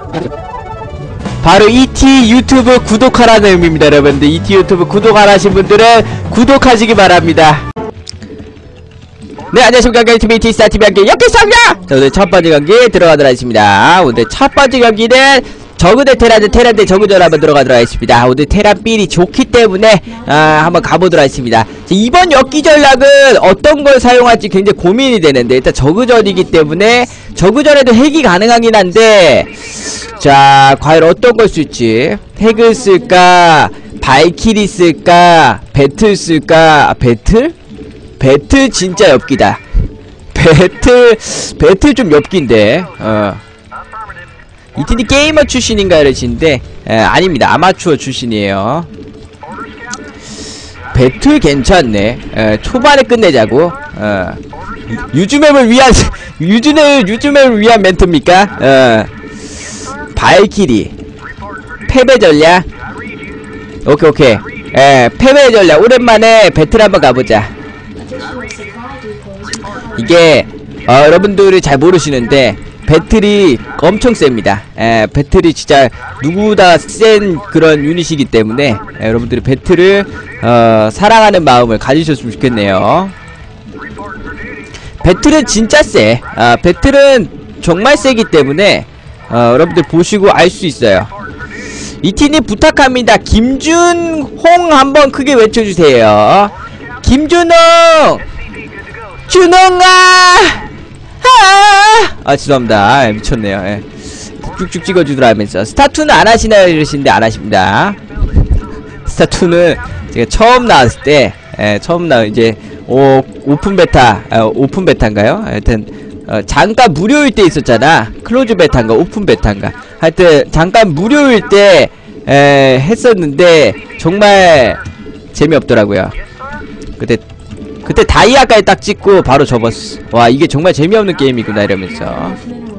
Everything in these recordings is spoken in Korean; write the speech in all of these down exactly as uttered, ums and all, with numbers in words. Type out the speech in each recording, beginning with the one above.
바로 이티 유튜브 구독하라는 의미입니다. 여러분들 이티 유튜브 구독 안 하신 분들은 구독하시기 바랍니다. 네, 안녕하십니까. 게임티비 이티스타티비 함께 역기상자! 자, 오늘 첫 번째 경기 들어가도록 하겠습니다. 오늘 첫 번째 경기는 저그 대 테란 대 테란 대 저그전 한번 들어가도록 하겠습니다. 오늘 테란 필이 좋기 때문에 아, 한번 가보도록 하겠습니다. 자, 이번 엽기 전략은 어떤 걸 사용할지 굉장히 고민이 되는데, 일단 저그전이기 때문에 저그전에도 핵이 가능하긴 한데, 자, 과연 어떤 걸 쓸지. 핵을 쓸까, 발키리 쓸까, 배틀 쓸까. 아, 배틀? 배틀 진짜 엽기다. 배틀 배틀 좀 엽기인데. 어. 이티디 게이머 출신인가 이러시는데, 에, 아닙니다. 아마추어 출신이에요. 배틀 괜찮네. 에, 초반에 끝내자고. 어. 유즈맵을 위한 유즈맵 유즈맵을 위한 멘트입니까? 어. 발키리 패배 전략. 오케이 오케이. 에, 패배 전략. 오랜만에 배틀 한번 가보자. 이게 어, 여러분들이 잘 모르시는데 배틀이 엄청 셉니다. 에, 배틀이 진짜 누구보다 센 그런 유닛이기 때문에 에, 여러분들이 배틀을 어, 사랑하는 마음을 가지셨으면 좋겠네요. 배틀은 진짜 세. 아, 배틀은 정말 세기 때문에 어, 여러분들 보시고 알 수 있어요. 이티님 부탁합니다. 김준홍 한번 크게 외쳐주세요. 김준홍! 준홍아! 아, 아 죄송합니다. 아, 미쳤네요. 예. 쭉쭉 찍어주더라 하면서 스타투는 안 하시나요? 이러시는데 안 하십니다. 스타투는 제가 처음 나왔을 때, 예, 처음 나 이제 오, 오픈 베타, 아, 오픈 베타인가요? 하여튼 어, 잠깐 무료일 때 있었잖아. 클로즈 베타인가 오픈 베타인가. 하여튼 잠깐 무료일 때 에, 했었는데 정말 재미없더라고요. 그때 그때 다이아까지 딱 찍고 바로 접었어. 와, 이게 정말 재미없는 게임이구나 이러면서.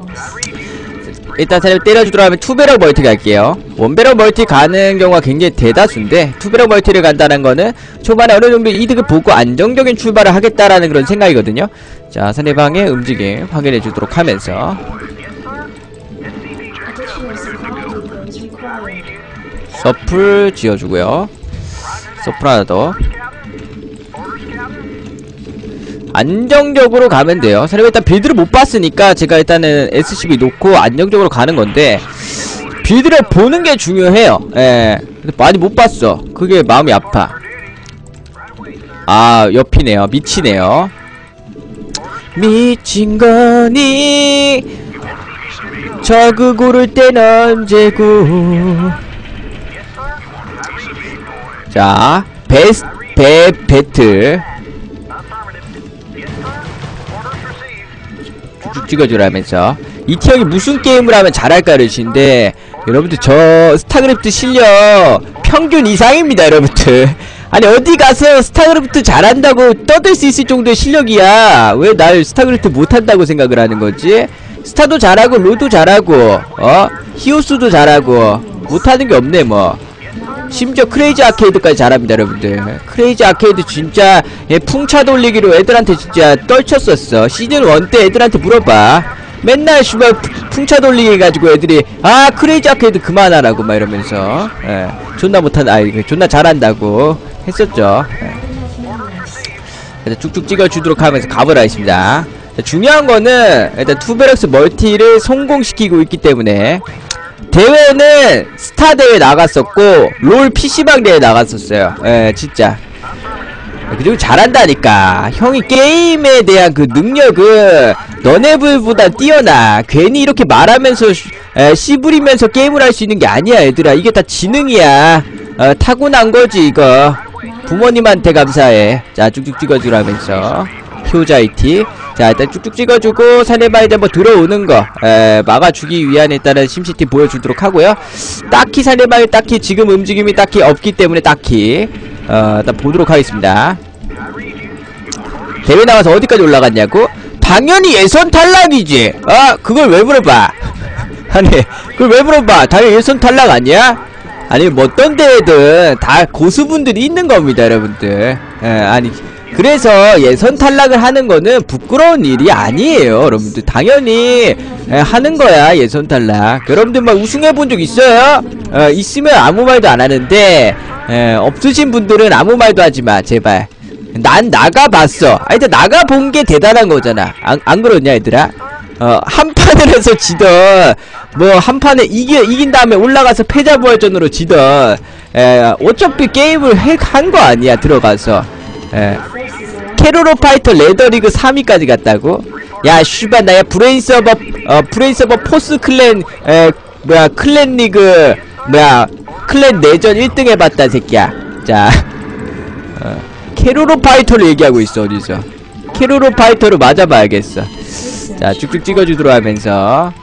일단 사실 때려주도록 하면 투배럭 멀티 갈게요. 원배럭 멀티 가는 경우가 굉장히 대다수인데, 투배럭 멀티를 간다는 거는 초반에 어느정도 이득을 보고 안정적인 출발을 하겠다라는 그런 생각이거든요. 자, 상대방의 움직임 확인해주도록 하면서 서플 지어주고요. 서플 하나 더. 안정적으로 가면 돼요. 사실 일단 빌드를 못 봤으니까 제가 일단은 에스씨비 놓고 안정적으로 가는 건데, 빌드를 보는 게 중요해요. 예. 근데 많이 못 봤어. 그게 마음이 아파. 아, 옆이네요. 미치네요. 미친 거니 저그 고를 땐 언제고. 자, 베스 배 배틀 쭉쭉 찍어주라면서. 이티 형이 무슨 게임을 하면 잘할까 이러시는데, 여러분들 저 스타크래프트 실력 평균 이상입니다 여러분들. 아니 어디 가서 스타크래프트 잘한다고 떠들 수 있을 정도의 실력이야. 왜 날 스타크래프트 못한다고 생각을 하는 거지? 스타도 잘하고 로도 잘하고 어? 히오스도 잘하고 못하는 게 없네 뭐. 심지어 크레이지 아케이드까지 잘합니다 여러분들. 크레이지 아케이드 진짜 예, 풍차 돌리기로 애들한테 진짜 떨쳤었어. 시즌 원 때 애들한테 물어봐. 맨날 슈발 풍차 돌리기 해가지고 애들이 아 크레이지 아케이드 그만하라고 막 이러면서 예, 존나 못한 아이 존나 잘한다고 했었죠. 예. 일단 쭉쭉 찍어주도록 하면서 가보라 했습니다. 자, 중요한 거는 일단 투베럭스 멀티를 성공시키고 있기 때문에, 대회는 스타 대회 나갔었고 롤 피씨방 대회 나갔었어요. 예, 진짜. 그리고 잘한다니까. 형이 게임에 대한 그 능력은 너네들보다 뛰어나. 괜히 이렇게 말하면서 에, 씨부리면서 게임을 할 수 있는 게 아니야 얘들아. 이게 다 지능이야. 어, 타고난 거지 이거. 부모님한테 감사해. 자, 쭉쭉 찍어주라면서 효자이티. 자, 일단 쭉쭉 찍어주고 상대방이 한번 들어오는 거 에, 막아주기 위한 일단은 심시티 보여주도록 하고요. 딱히 상대방이 딱히 지금 움직임이 딱히 없기 때문에 딱히 어, 일단 보도록 하겠습니다. 대회 나가서 어디까지 올라갔냐고? 당연히 예선 탈락이지. 아, 그걸 왜 물어봐? 아니, 그걸 왜 물어봐? 당연히 예선 탈락 아니야? 아니, 뭐 어떤 대회든 다 고수분들이 있는 겁니다 여러분들. 에, 아니 그래서 예선 탈락을 하는 거는 부끄러운 일이 아니에요 여러분들. 당연히 에, 하는 거야 예선 탈락. 여러분들 막 우승해본 적 있어요? 어, 있으면 아무 말도 안 하는데 에, 없으신 분들은 아무 말도 하지마 제발. 난 나가봤어. 아 일단 나가본 게 대단한 거잖아. 안, 안 그렇냐 얘들아? 어, 한 판을 해서 지던 뭐 한 판에 이기, 이긴 다음에 올라가서 패자부활전으로 지던 에, 어차피 게임을 한 거 아니야 들어가서. 에. 캐로로 파이터 레더리그 삼 위까지 갔다고? 야 슈발 나야 브레인 서버 어 브레인 서버 포스 클랜 에 뭐야 클랜 리그 뭐야 클랜 내전 일 등 해봤다 새끼야. 자 어, 캐로로 파이터를 얘기하고 있어. 어디서 캐로로 파이터로 맞아봐야겠어. 자 쭉쭉 찍어주도록 하면서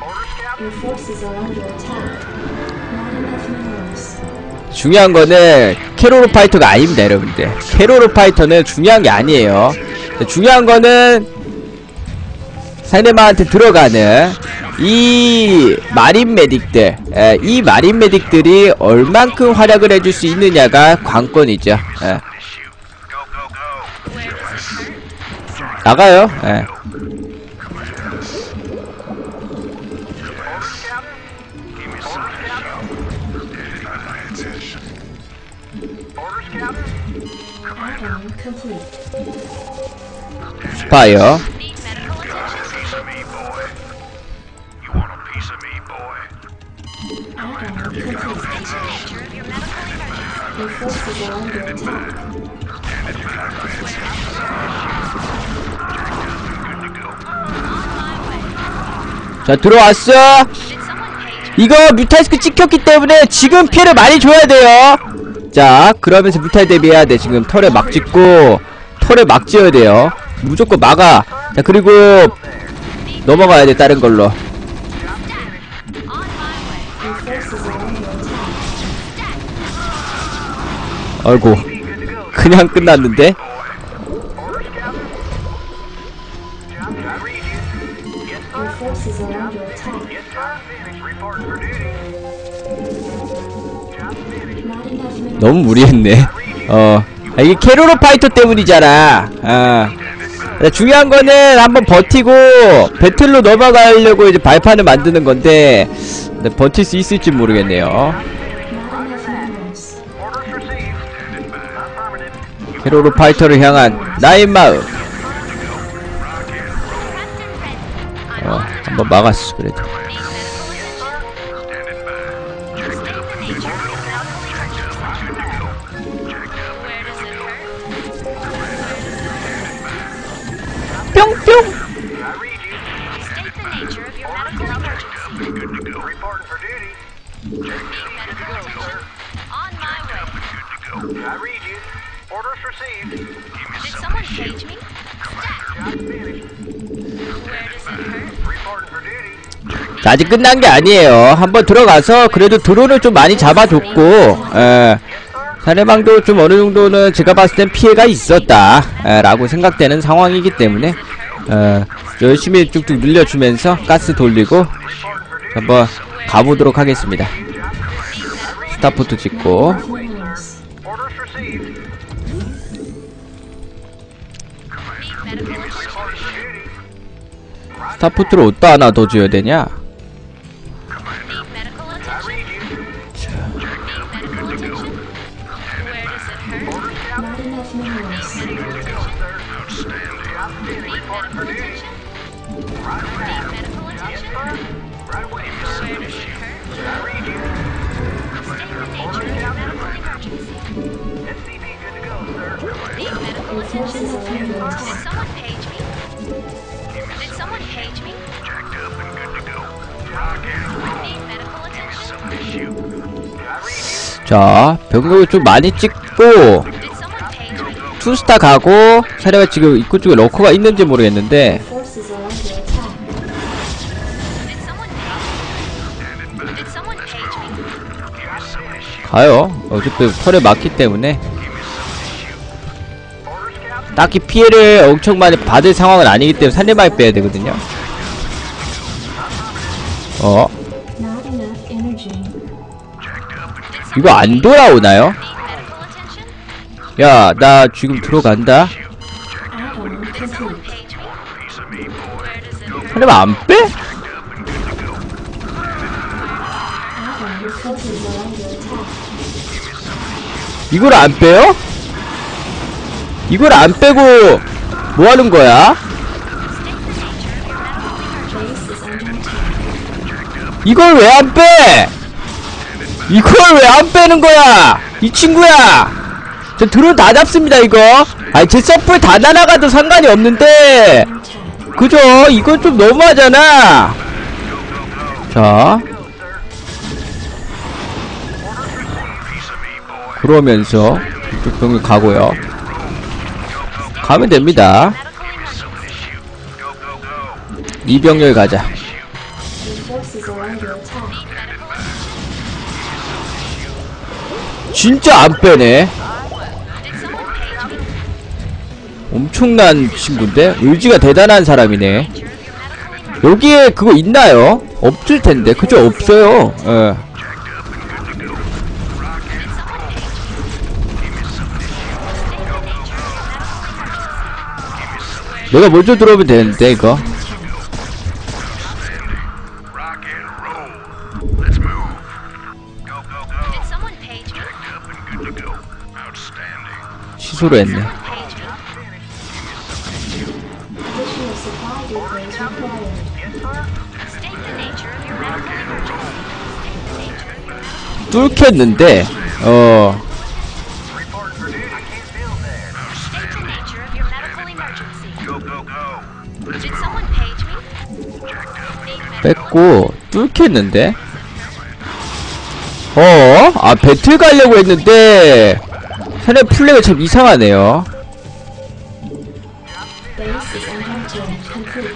중요한 거는 캐로로 파이터가 아닙니다 여러분들. 캐로로 파이터는 중요한 게 아니에요. 중요한 거는 상대방한테 들어가는 이 마린 메딕들, 에, 이 마린 메딕들이 얼만큼 활약을 해줄 수 있느냐가 관건이죠. 에. 나가요. 에. 스파이어 자 들어왔어. 이거 뮤탈스크 찍혔기 때문에 지금 피해를 많이 줘야 돼요. 자 그러면서 뮤탈 대비해야 돼. 지금 털에 막 찍고 털에 막 지어야 돼요. 무조건 막아. 자 그리고 넘어가야 돼 다른 걸로. 아이고 그냥 끝났는데. 너무 무리했네. 어 아, 이게 캐로로 파이터 때문이잖아. 아 중요한 거는 한번 버티고 배틀로 넘어가려고 이제 발판을 만드는 건데 버틸 수 있을지 모르겠네요. 캐로로 파이터를 향한 나의 마음. 어 한번 막았어 그래도. 뿅뿅. 자, 아직 끝난 게 아니에요. 한번 들어가서 그래도 드론을 좀 많이 잡아줬고 에, 상대방도 좀 어느 정도는 제가 봤을 땐 피해가 있었다 에, 라고 생각되는 상황이기 때문에 에, 열심히 쭉쭉 늘려주면서 가스 돌리고 한번 가보도록 하겠습니다. 스타포트 찍고 스타포트를 어디다 하나 더 줘야 되냐? 자, 병력을 좀 많이 찍고 투스타 가고 사례가 지금 입구 쪽에 러커가 있는지 모르겠는데 가요. 어차피 털에 막기 때문에 딱히 피해를 엄청 많이 받을 상황은 아니기 때문에 상대방이 빼야 되거든요. 어? 이거 안 돌아오나요? 야, 나 지금 들어간다? 상대방 안 빼? forces are under attack. 이걸 안 빼요? 이걸 안 빼고 뭐 하는 거야? Base is under attack. 이걸 왜 안 빼? 이걸 왜 안 빼는 거야? 이 친구야! 저 드론 다 잡습니다, 이거. 아니, 제 서플 다 날아가도 상관이 없는데. 그죠? 이건 좀 너무하잖아. 자. 그러면서 이쪽 병력 가고요. 가면 됩니다. 이 병력 가자. Your forces are under attack. 진짜 안 빼네. 엄청난 친구인데? 의지가 대단한 사람이네. 여기에 그거 있나요? 없을 텐데. 그죠? 없어요. 예. 내가 먼저 들어오면 되는데, 이거. 취소로 했네. Additional supply depots required. 뚫겠는데, 어. 뺐고, 뚫겠는데? 어? 아, 배틀 가려고 했는데, 사내 플레이가 참 이상하네요. Base is under attack. Complete.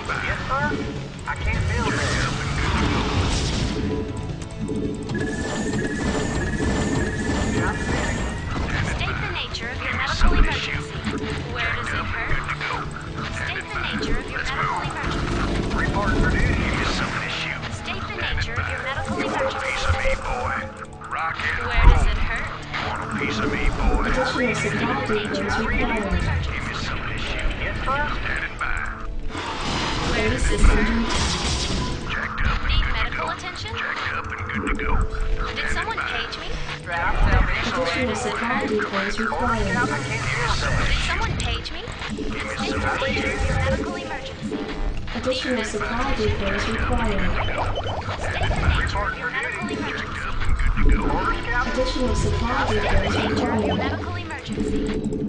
State the nature of your medical emergency. Where does it hurt? State the nature of your medical emergency. Report for duty. Give me some issue. State the nature of your medical emergency. Piece of me, boy. Rock and Where does roll. it hurt? Want a piece of me, boy. Additional supply depots required. Give me some issue. Yes, sir. Standing by. Base is under attack. Jacked up and Need good to medical go. attention? Jacked up and good to go. Did someone page me? Additional supply depots required. Did someone page me? State the nature of your medical emergency. Additional supply depots required. State the nature of your medical emergency. Additional supply depots required. Medical emergency.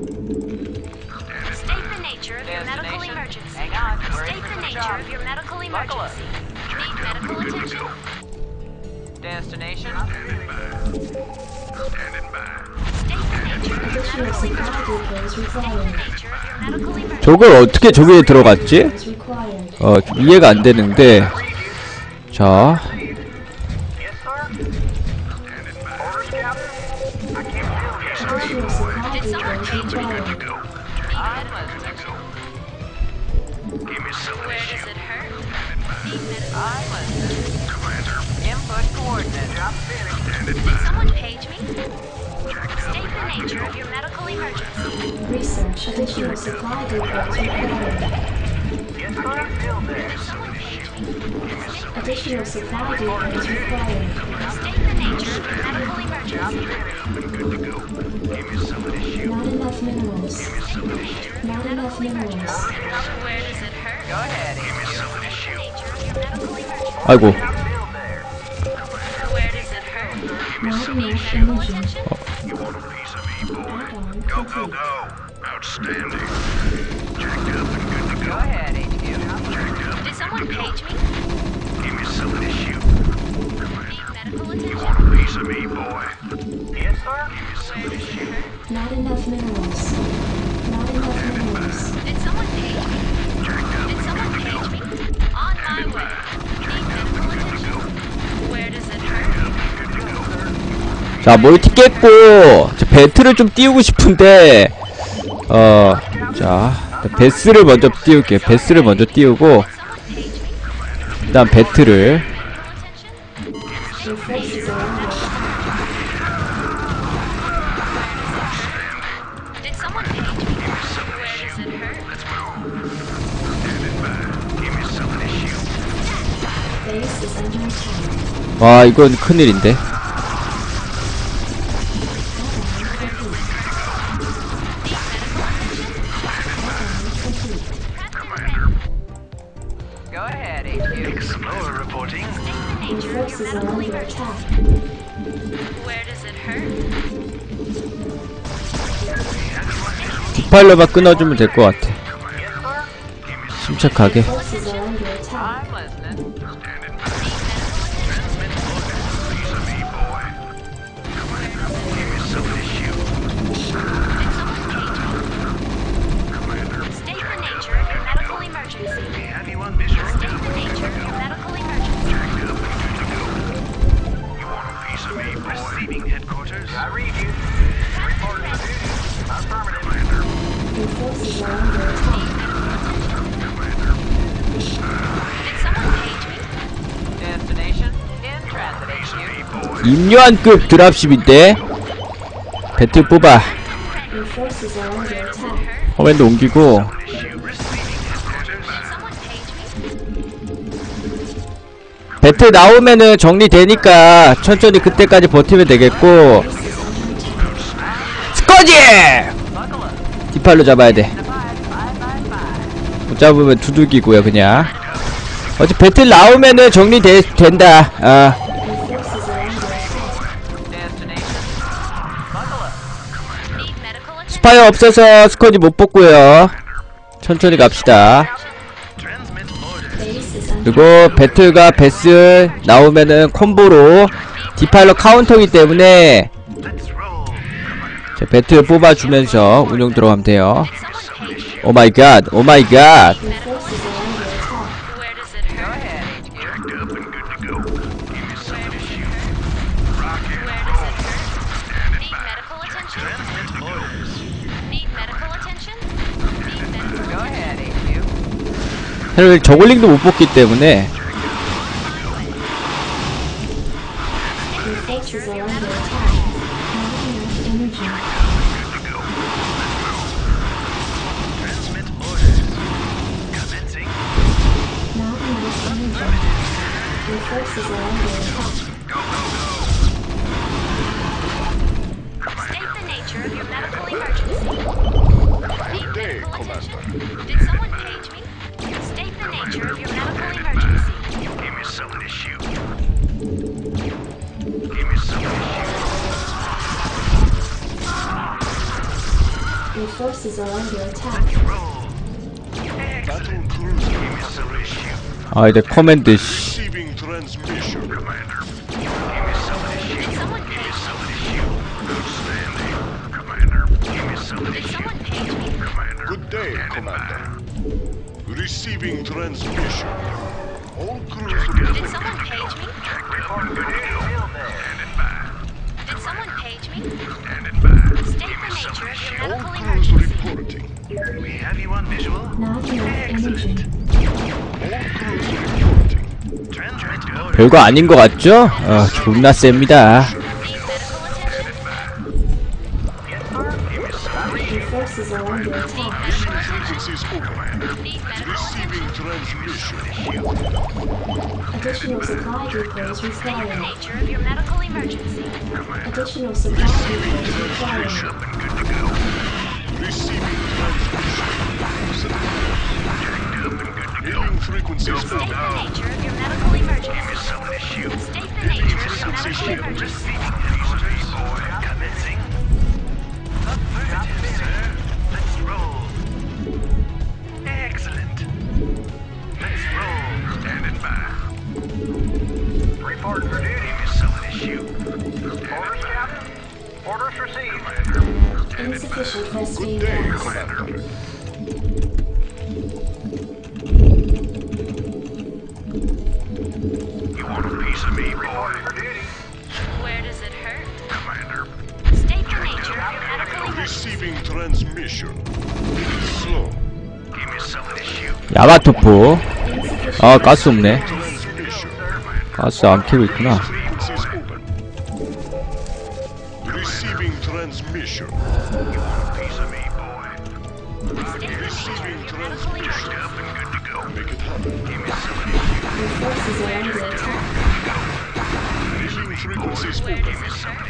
State the nature of your medical emergency. Hang on. We're State in the for the nature job. of your medical Buckle up. emergency. Need medical attention? Destination? Standing by. State the nature of your Additional supply depots required. nature of your medical emergency. 저걸 어떻게 저기에 들어갔지? Depots required. 어, 좀 이해가 안 되는데. 자. Yes, sir. Standing by. Orders, Captain. I can't feel you. Additional supply depots required. Go. I'm listening. Give me some Where issue. does it hurt? Need medical. I'm listening. Commander. Input coordinates. Job finished. Standing Did by. someone page me? Jacked up State the and good nature to of go. your medical emergency. Research. Additional supply depots required. Yes, sir. I can feel that. Give me some issue. Give me some Additional supply depots required. State the nature of your medical emergency. good to go. Give me some issue. Not enough minerals. Some issue. Not enough minerals. Where does it hurt? Go ahead. Give me some issue. Nature of your medical emergency. 아이고. Where does it hurt? Not enough Medical imaging. attention? You want a piece of me, boy? Add-on Go, go, complete. go. Outstanding. Jacked up and good to Go go. ahead, H Q. Jacked up. Did someone page me? Give me some issue. Need medical attention? Want a piece of me, boy? Yes, sir. Give me some issue. Not enough minerals. Not enough minerals. Did someone page me? Did someone page me? On my way. Need medical attention? Where does it hurt? 자, 멀티 깼고, 저 배틀을 좀 띄우고 싶은데, 어, 자, 베스를 먼저 띄울게요. 베스를 먼저 띄우고, Someone page me? 일단 배틀을. Medical attention? Your forces are under attack. Did someone page me? Where does it hurt? Give me some issue. Base is under attack. 와, 이건 큰일인데. nature of your Forces are medical under emergency? attack. Where does it hurt? 디팔로만 끊어주면 될 것 같아. 침착하게. Forces are under attack. I'm listening. State the nature of your medical emergency. State the nature of your medical emergency. Receiving headquarters. I read you. Report to duty. Affirmative. Your forces are under attack. Did someone page me? Destination in transit, H Q. 임요한급 드랍십인데 배틀 뽑아. Your forces are under attack. 화면도 옮기고. Did someone page me? 배틀 나오면은 정리되니까 천천히 그때까지 버티면 되겠고. 스커지! 디팔로 잡아야 돼. 못 잡으면 두들기고요 그냥. 어차피 배틀 나오면은 정리돼 된다. 아. Your forces are under attack. Destination. Buckle up. Need medical attention? 스파이어 없어서 스커지 못 뽑고요. 천천히 갑시다. Base is under 그리고 배틀과 베스 나오면은 콤보로 디파일러 카운터이기 때문에 자, 배틀 뽑아주면서 운영 들어가면 돼요. 오 마이 갓, 오 마이 갓. Your forces are under attack. Where does it Go hurt? ahead, H Q. Where does it hurt? Need medical attention? Need medical attention? Need medical Go attention? ahead, H Q. 사실 저글링도 못 뽑기 때문에 Your forces are under attack. Not enough energy. Not enough energy. Your forces are under attack. State the nature of your medical emergency. Need medical attention? Did someone page me? State the nature of your medical emergency. Give me something to shoot. Give me something to Your forces are under attack. Battle cruiser. Give me something to shoot. 아 이제 커맨드 씨. Receiving transmission. Commander. Give me something to shoot. Did someone page me? Outstanding. Commander. Give me something to Did shoot. someone page me? Commander. Good day, Commander. Receiving transmission. All crews Did report. someone page me? Report to duty. Standing by. Did someone page me? Standing by. State the nature of your All medical crews emergency. reporting. We have you on visual. Not enough energy. All crews reporting. Transmit order. 별거 아닌 것 같죠? 어, 존나 셉니다. Need medical attention? Your forces are under attack. Frequencies open. Need medical Receiving attention? transmission. Additional supply depots State the required. nature of your medical emergency. Additional supply depots required. Receiving transmission. Hailing frequencies State open. the nature of your medical emergency. State the nature of your medical emergency. Commencing. Affirmative, sir. Let's roll. Excellent. Let's roll. Standing by. Report for duty. Give me something to shoot. Orders, Captain. Orders received. Insufficient Vespine Day, gas. Commander. You want a piece of me, boy? For duty. Where does it hurt? Commander. State the nature of your medical emergency. Receiving transmission. Slow. Give me something to shoot. 야마토포. 아 가스 없네. Transmission. 가스 안 켜고 있구나. Frequencies open. Receiving transmission. You want a piece of me, boy? State the nature of your medical emergency. Up and good to go. Make it happen. Give me something to shoot. Your forces are under attack. Hailing frequencies Where open. does it hurt?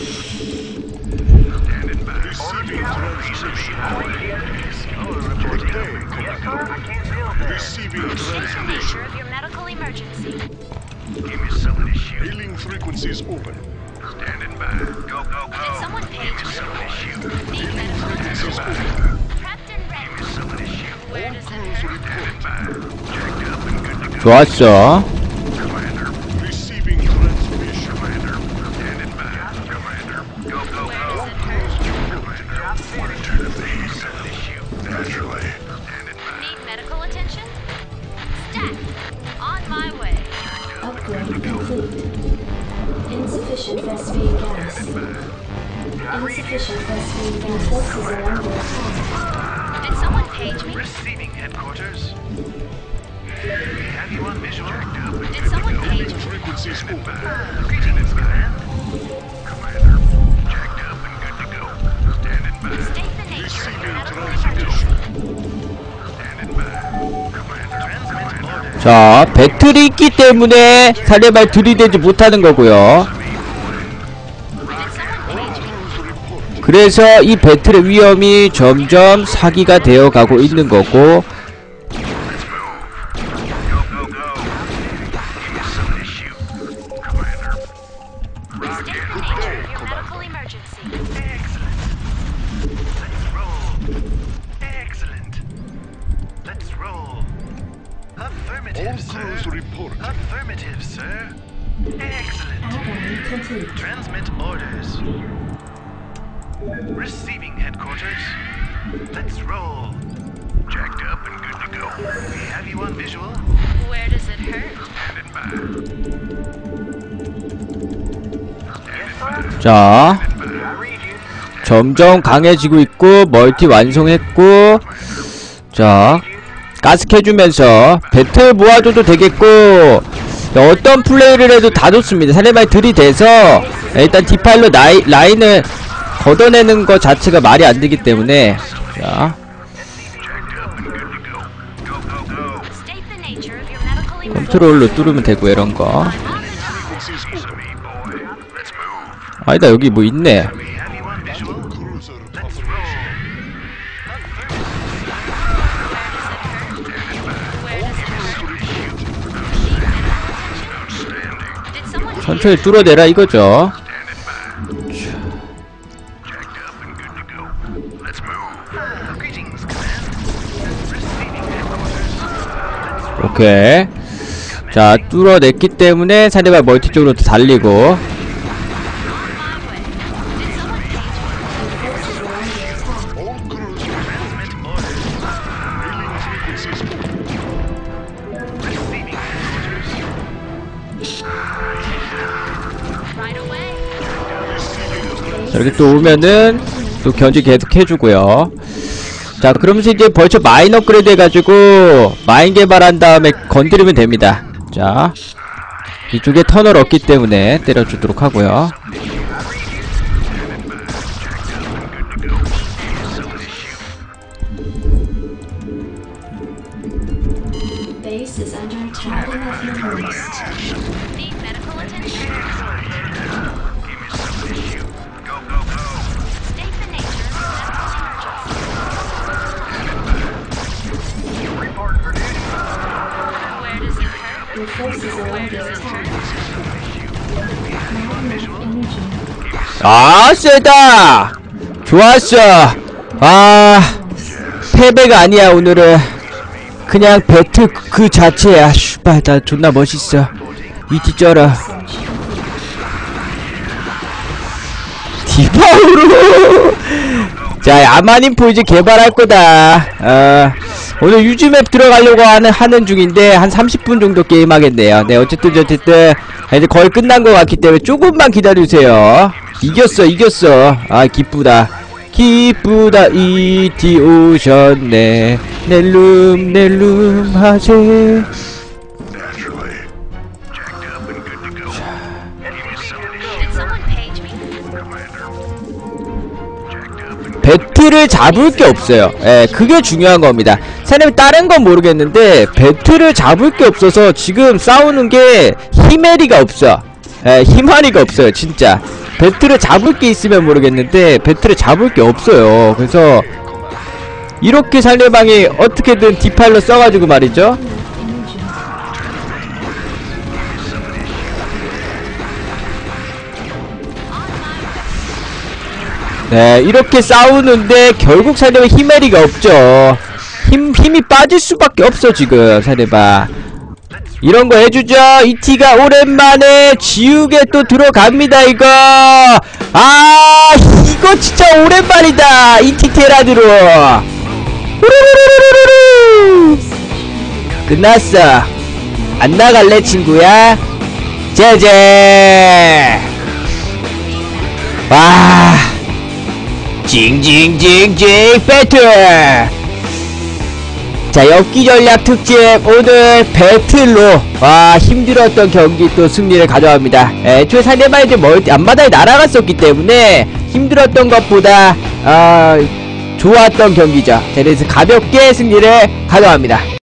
Standing by. Receiving transmission. Good day, Commander. I can't feel that. Receiving State the nature transmission. of your medical emergency. Give me Hailing frequencies open. Standing by. Go, go, go. Did someone page me? Somebody shoot. Need medical attention. Frequencies open. Prepped and ready. Somebody shoot. Where does it Crews hurt? report. Jacked up and good to go. 좋았어. Commander. Receiving transmission. Commander. Standing by. Commander. Go, go, Where go. does it hurt? Want to turn the base. Somebody shoot. Naturally. Standing by. Need medical attention? Stat. On my way. Upgrade complete. Insufficient Vespene gas. Insufficient Vespene gas. Forces are under attack. Did someone page me? Receiving headquarters. We have you on visual. Did someone page me? Frequencies open. Greetings, command. Commander. Jacked up and good to go. Standing by. State the nature of your Receiving medical transmission. emergency. Standing by. Commander. Transmit order. 자, 배틀이 있기 때문에 상대방 들이대지 못하는 거고요. Did someone page me? Crews report. 그래서 이 배틀의 위험이 점점 사기가 되어 가고 있는 거고, Go, go, go. Give me somebody shoot. Commander. State the nature of your medical emergency. Excellent. Let's roll. Excellent. Let's roll. All Affirmative, crews sir. report. Affirmative, sir. Excellent. Add-on complete. Transmit orders. Receiving headquarters. Let's roll. Jacked up and good to go. We have you on visual. Where does it hurt? Standing by. 자, 점점 강해지고 있고, 멀티 완성했고, 자, 가스해주면서 배틀 모아줘도 되겠고, 어떤 플레이를 해도 다 좋습니다. 상대방이 들이대서 일단 디파일러 라이, 라인을 걷어내는 것 자체가 말이 안 되기 때문에, 자, State the nature of your medical emergency. 컨트롤로 뚫으면 되고, 이런 거. Frequencies open. Let's move. 아니다, 여기 뭐 있네. We have you on visual. Cruiser Let's operation. roll. Where does it hurt? Did someone 천천히 뚫어내라 이거죠. Jacked up and good to go. Let's move. Greetings, command. Receiving headquarters. 오케이. 자, 뚫어냈기 때문에 상대방 멀티 쪽으로 또 달리고. on my way? Did someone page me? All crews report. Transmit orders. Hailing frequencies open. Receiving headquarters. Right away. Receiving 자, 이렇게 또 오면은 또 견제 계속 해주고요. 자, 그러면서 이제 벌써 마인 업그레이드 해가지고 마인 개발한 다음에 건드리면 됩니다. 자, 이쪽에 터널 없기 때문에 때려주도록 하고요. Base is under attack. Enough minerals. Need medical attention. Go, go, go. State the nature of your medical emergency. Report for duty. Where does it hurt? Your forces are under attack. Magnet energy. 아, 세다! 좋았어! 아, 패배가 아니야, 오늘은. 그냥 배틀 그 자체야. 슈발, 나 존나 멋있어. 위티 쩔어. 디바우로! 자, 아마님포 이제 개발할 거다. 어, 오늘 유즈맵 들어가려고 하는, 하는 중인데, 한 삼십 분 정도 게임하겠네요. 네, 어쨌든, 어쨌든, 이제 거의 끝난 것 같기 때문에 조금만 기다려주세요. 이겼어, 이겼어. 아, 기쁘다. 기쁘다, 이티 오셨네. 넬룸, 넬룸 하세. naturally. Jacked up and good to go. Did someone page me? Jacked up and 배틀을 잡을 게 없어요. 예, 그게 중요한 겁니다. 사람이 다른 건 모르겠는데 배틀을 잡을 게 없어서 지금 싸우는 게 히메리가 없어. 예, 희마리가 없어요, 진짜. 배틀을 잡을 게 있으면 모르겠는데 배틀을 잡을 게 없어요. 그래서 이렇게 상대방이 어떻게든 디파일러 써가지고 말이죠. Energy. 네, 이렇게 싸우는데 결국 상대방 히메리가 없죠. 힘, 힘이 빠질 수밖에 없어 지금 상대방. 이런 거 해주죠. 이티가 오랜만에 지우개 또 들어갑니다 이거. 아 이거 진짜 오랜만이다. 이티 테라드로 끝났어. 안 나갈래 친구야? 제제. 와 징징징징 배틀. 자, 엽기 전략 특집 오늘 배틀로 와 힘들었던 경기 또 승리를 가져갑니다. 애초에 상대방이 멀티 앞마당에 날아갔었기 때문에 힘들었던 것보다 어, 좋았던 경기죠. 자, 그래서 가볍게 승리를 가져갑니다.